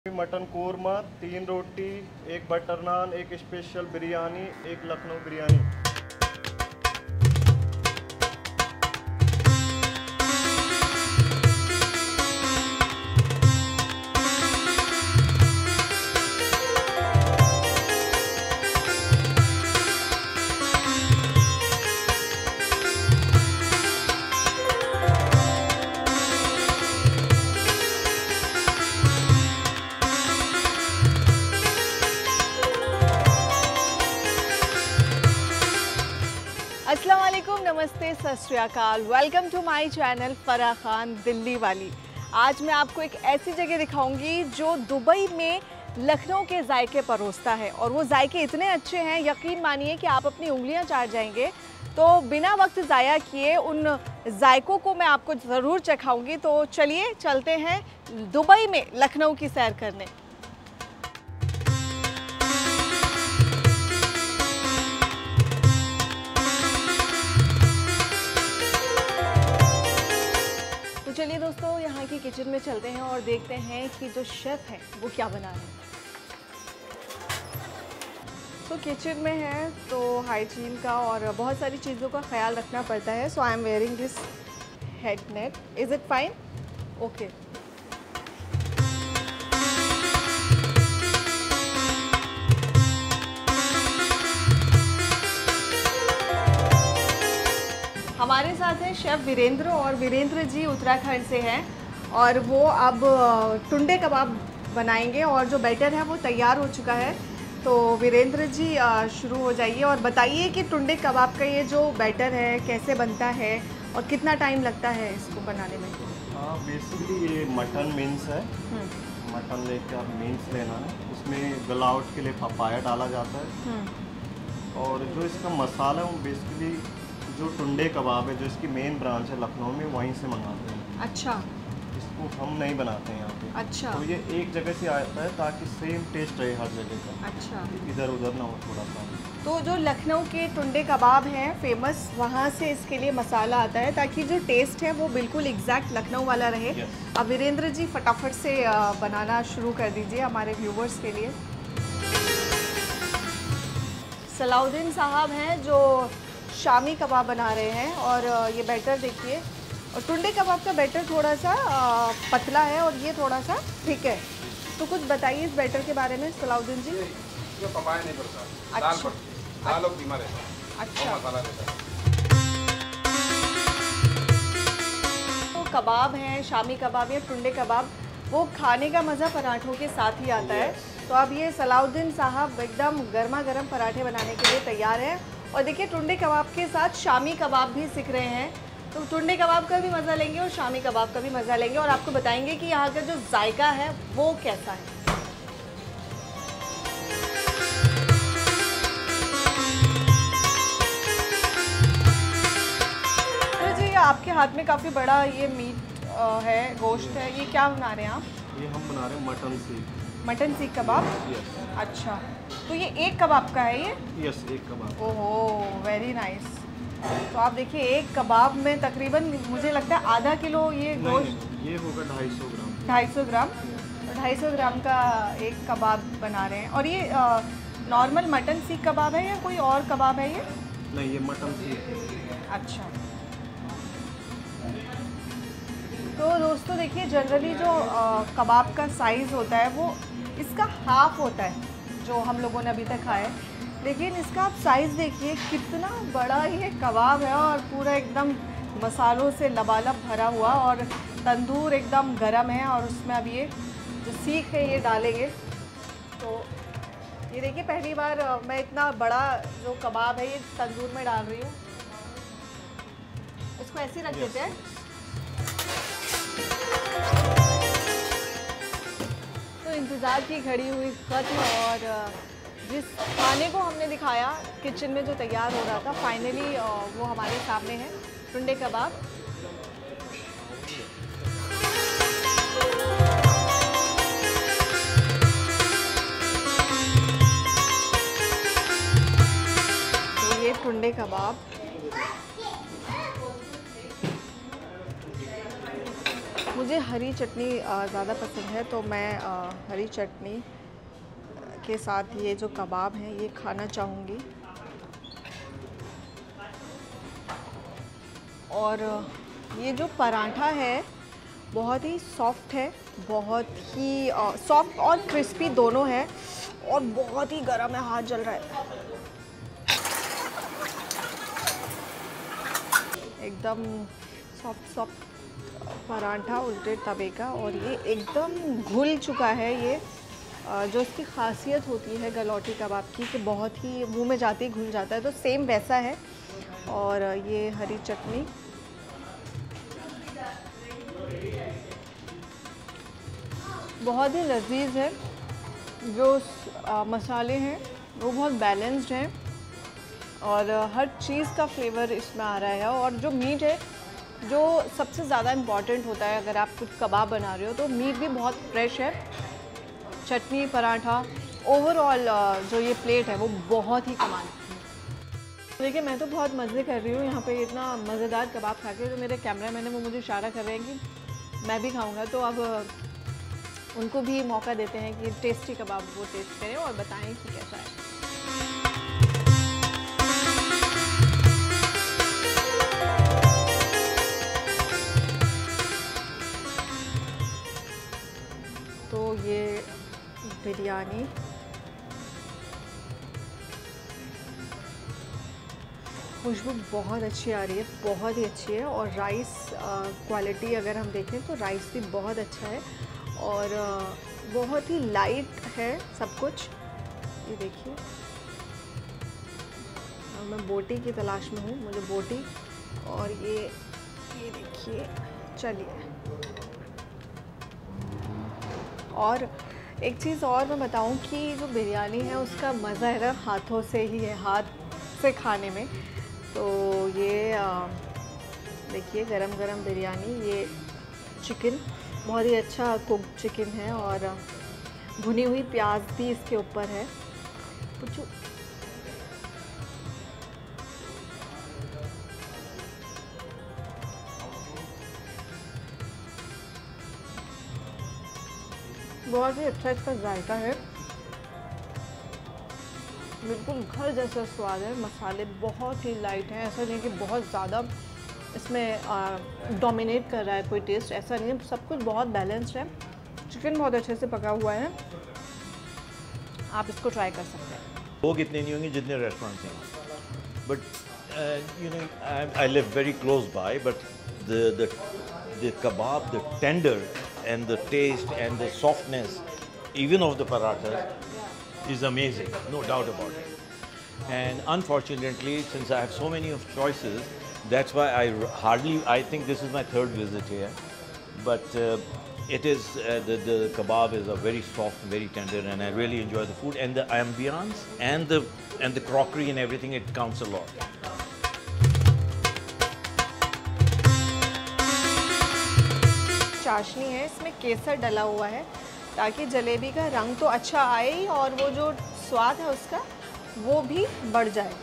Mutton korma, 3 रोटी, 1 butter naan, 1 special biryani, 1 Lucknow biryani. अस्सलाम वालेकुम, नमस्ते, सत श्री अकाल। Welcome to my channel Farah Khan Delhi वाली। आज मैं आपको एक ऐसी जगह दिखाऊंगी जो दुबई में लखनऊ के जायके परोसता है, और वो जायके इतने अच्छे हैं, यकीन मानिए कि आप अपनी उंगलियां चाट जाएंगे। तो बिना वक्त ज़ाया किए उन जायकों को मैं आपको ज़रूर चखाऊंगी। तो चलिए चलते हैं दुबई में लखनऊ की सैर करने। तो चलिए दोस्तों, यहाँ की किचन में चलते हैं और देखते हैं कि जो शेफ़ है वो क्या बना रहे हैं। तो किचन में है तो हाइजीन का और बहुत सारी चीज़ों का ख्याल रखना पड़ता है। So I am wearing this head net. Is it fine? Okay. हमारे साथ हैं शेफ़ वीरेंद्र, और वीरेंद्र जी उत्तराखंड से हैं और वो अब टुंडे कबाब बनाएंगे, और जो बैटर है वो तैयार हो चुका है। तो वीरेंद्र जी शुरू हो जाइए और बताइए कि टुंडे कबाब का ये जो बैटर है कैसे बनता है और कितना टाइम लगता है इसको बनाने में। बेसिकली ये मटन मीन्स है। मटन लेके आप मीन्स लेना है, उसमें गलावट के लिए पपाया डाला जाता है। और जो इसका मसाला है वो बेसिकली जो टुंडे कबाब है, जो इसकी मेन ब्रांच है लखनऊ में, वहीं से मंगाते हैं। अच्छा। इसको हम नहीं बनाते हैं यहाँ पे। अच्छा। तो ये एक जगह से आता है ताकि सेम टेस्ट रहे हर जगह का। अच्छा। इधर उधर ना हो थोड़ा सा। तो जो लखनऊ के टुंडे कबाब हैं फेमस, वहाँ से इसके लिए मसाला आता है ताकि जो टेस्ट है वो बिल्कुल एग्जैक्ट लखनऊ वाला रहे। अब वीरेंद्र जी फटाफट से बनाना शुरू कर दीजिए हमारे व्यूवर्स के लिए। सलाउद्दीन साहब हैं जो शामी कबाब बना रहे हैं, और ये बैटर देखिए। और टुंडे कबाब का बैटर थोड़ा सा पतला है और ये थोड़ा सा थिक है। तो कुछ बताइए इस बैटर के बारे में सलाउद्दीन जी। जो पपाया नहीं पड़ता, दाल पड़ती है, दाल और कीमा रहता है। अच्छा। मसाला रहता है। तो कबाब हैं, शामी कबाब या टुंडे कबाब, वो खाने का मज़ा पराठों के साथ ही आता है। तो अब ये सलाउद्दीन साहब एकदम गर्मा गर्म पराठे बनाने के लिए तैयार हैं। और देखिए टुंडे कबाब के साथ शामी कबाब भी सीख रहे हैं। तो टुंडे कबाब का भी मज़ा लेंगे और शामी कबाब का भी मज़ा लेंगे, और आपको बताएंगे कि यहाँ का जो जायका है वो कैसा है। तो जी आपके हाथ में काफ़ी बड़ा ये मीट है, गोश्त है, ये क्या बना रहे हैं आप? ये हम बना रहे हैं मटन सीख। मटन सीख कबाब। यस। अच्छा, तो ये एक कबाब का है ये? यस, एक कबाब। ओहो, वेरी नाइस। तो आप देखिए एक कबाब में तकरीबन मुझे लगता है आधा किलो ये गोश्त। ये होगा 250 ग्राम। 250 ग्राम। तो 250 ग्राम का एक कबाब बना रहे हैं। और ये नॉर्मल मटन सीख कबाब है या कोई और कबाब है ये? नहीं, ये मटन सीख। अच्छा। तो दोस्तों देखिए जनरली जो कबाब का साइज़ होता है वो इसका हाफ होता है जो हम लोगों ने अभी तक खाया है, लेकिन इसका आप साइज़ देखिए कितना बड़ा ये कबाब है, और पूरा एकदम मसालों से लबालब भरा हुआ, और तंदूर एकदम गरम है, और उसमें अब ये जो सीख है ये डालेंगे। तो ये देखिए पहली बार मैं इतना बड़ा जो कबाब है ये तंदूर में डाल रही हूँ। इसको ऐसे रख देते हैं। तो इंतज़ार की घड़ी हुई ख़त्म, और जिस खाने को हमने दिखाया किचन में जो तैयार हो रहा था, फाइनली वो हमारे सामने है, टुंडे कबाब। तो ये टुंडे कबाब मुझे हरी चटनी ज़्यादा पसंद है, तो मैं हरी चटनी के साथ ये जो कबाब हैं ये खाना चाहूँगी। और ये जो पराठा है बहुत ही सॉफ्ट है, बहुत ही सॉफ्ट और क्रिस्पी दोनों है, और बहुत ही गर्म है, हाथ जल रहा है एकदम सॉफ्ट सॉफ्ट पराठा उल्टे तवे का। और ये एकदम घुल चुका है। ये जो इसकी खासियत होती है गलौटी कबाब की कि बहुत ही मुंह में जाते ही घुल जाता है, तो सेम वैसा है। और ये हरी चटनी बहुत ही लजीज है। जो मसाले हैं वो बहुत बैलेंस्ड हैं और हर चीज़ का फ्लेवर इसमें आ रहा है। और जो मीट है, जो सबसे ज़्यादा इम्पॉर्टेंट होता है अगर आप कुछ कबाब बना रहे हो, तो मीट भी बहुत फ्रेश है। चटनी, पराठा, ओवरऑल जो ये प्लेट है वो बहुत ही कमाल है। देखिए मैं तो बहुत मज़े कर रही हूँ यहाँ पे इतना मज़ेदार कबाब खा के। जो मेरे कैमरामैन है वो मुझे इशारा कर रहे हैं कि मैं भी खाऊँगा, तो अब उनको भी मौका देते हैं कि टेस्टी कबाब वो टेस्ट करें और बताएं कि कैसा है। तो ये बिरयानी खुशबू बहुत अच्छी आ रही है, बहुत ही अच्छी है। और राइस क्वालिटी अगर हम देखें तो राइस भी बहुत अच्छा है और बहुत ही लाइट है सब कुछ। ये देखिए, मैं बोटी की तलाश में हूँ, मुझे बोटी। और ये देखिए, चलिए। और एक चीज़ और मैं बताऊं कि जो बिरयानी है उसका मज़ा है ना हाथों से ही है, हाथ से खाने में। तो ये देखिए गरम गरम बिरयानी, ये चिकन बहुत ही अच्छा कुक्ड चिकन है और भुनी हुई प्याज भी इसके ऊपर है। पुच्चू बहुत ही अच्छा इसका जायका है, बिल्कुल घर जैसा स्वाद है। मसाले बहुत ही लाइट हैं, ऐसा नहीं कि बहुत ज़्यादा इसमें डोमिनेट कर रहा है कोई टेस्ट, ऐसा नहीं है। सब कुछ बहुत बैलेंस्ड है। चिकन बहुत अच्छे से पका हुआ है, आप इसको ट्राई कर सकते हैं। लोग इतने नहीं होंगे जितने रेस्टोरेंट्स हैं, but you know I live very close by, but the kebab, the tender and the taste and the softness even of the parathas is amazing, no doubt about it. And unfortunately, since I have so many of choices, that's why I think this is my third visit here. But it is the kebab is a very soft, very tender, and I really enjoy the food and the ambience and the crockery and everything. It counts a lot. चाशनी है, इसमें केसर डला हुआ है ताकि जलेबी का रंग तो अच्छा आए और वो जो स्वाद है उसका वो भी बढ़ जाए।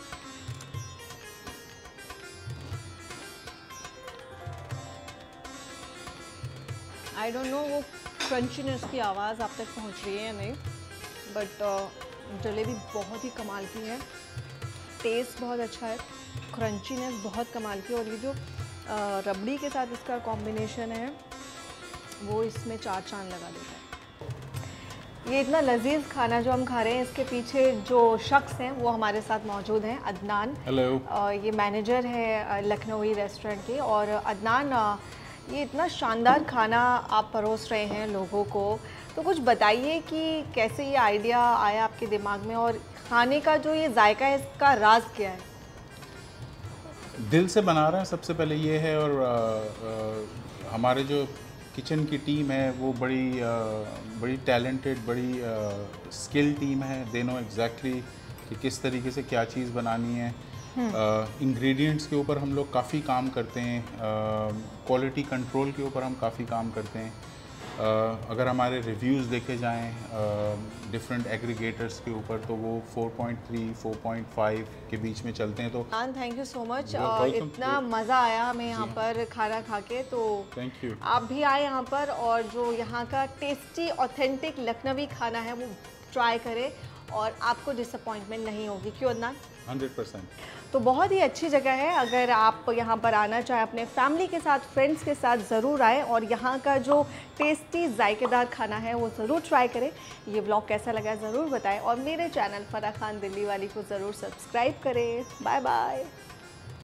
आई डोंट नो वो क्रंचीनेस की आवाज़ आप तक पहुंच रही है या नहीं, बट जलेबी बहुत ही कमाल की है, टेस्ट बहुत अच्छा है, क्रंचीनेस बहुत कमाल की। और ये जो रबड़ी के साथ इसका कॉम्बिनेशन है वो इसमें चार चांद लगा देता है। ये इतना लजीज खाना जो हम खा रहे हैं, इसके पीछे जो शख्स हैं वो हमारे साथ मौजूद हैं, अदनान। हेलो। ये मैनेजर है लखनवी रेस्टोरेंट के। और अदनान, ये इतना शानदार खाना आप परोस रहे हैं लोगों को, तो कुछ बताइए कि कैसे ये आइडिया आया आपके दिमाग में और खाने का जो ये जायका है इसका राज क्या है? दिल से बना रहे हैं सबसे पहले ये है। और हमारे जो किचन की टीम है वो बड़ी टैलेंटेड, बड़ी स्किल टीम है। दे नो एग्जैक्टली कि किस तरीके से क्या चीज़ बनानी है। इंग्रेडिएंट्स के ऊपर हम लोग काफ़ी काम करते हैं, क्वालिटी कंट्रोल के ऊपर हम काफ़ी काम करते हैं। अगर हमारे रिव्यूज़ देखे जाएं डिफरेंट एग्रीगेटर्स के ऊपर तो वो 4.3 4.5 के बीच में चलते हैं। तो thank you so much, You're welcome. इतना मज़ा आया हमें यहाँ पर खाना खा के। तो थैंक यू। आप भी आए यहाँ पर और जो यहाँ का टेस्टी ऑथेंटिक लखनवी खाना है वो ट्राई करें और आपको डिसअपॉइंटमेंट नहीं होगी। क्यों अदनान? 100%। तो बहुत ही अच्छी जगह है, अगर आप यहाँ पर आना चाहें अपने फैमिली के साथ, फ्रेंड्स के साथ ज़रूर आएँ और यहाँ का जो टेस्टी जायकेदार खाना है वो ज़रूर ट्राई करें। ये व्लॉग कैसा लगा ज़रूर बताएं और मेरे चैनल फराह खान दिल्ली वाली को ज़रूर सब्सक्राइब करें। Bye bye.